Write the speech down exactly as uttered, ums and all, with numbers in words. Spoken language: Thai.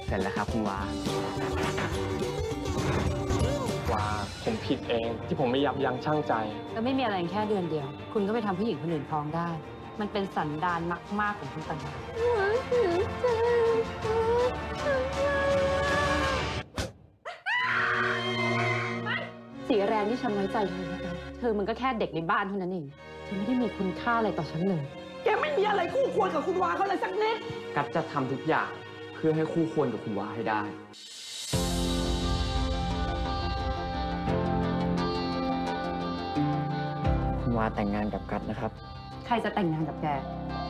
เสร็จแล้วครับคุณวาว่าผมผิดเองที่ผมไม่ยับยั้งชั่งใจก็ไม่มีอะไรแค่เดือนเดียว คุณก็ไปทำผู้หญิงคนอื่นท้องได้ มันเป็นสันดานมากๆของคุณต่างหากสีแรงที่ฉันไว้ใจเธอนะคะเธอมันก็แค่เด็กในบ้านเท่านั้นเองเธอไม่ได้มีคุณค่าอะไรต่อฉันเลยแกไม่มีอะไรคู่ควรกับคุณวาเขาเลยสักนิดกัดจะทำทุกอย่างเพื่อให้คู่ควรกับคุณวาให้ได้ คุณวาแต่งงานกับกัดนะครับใครจะแต่งงานกับแก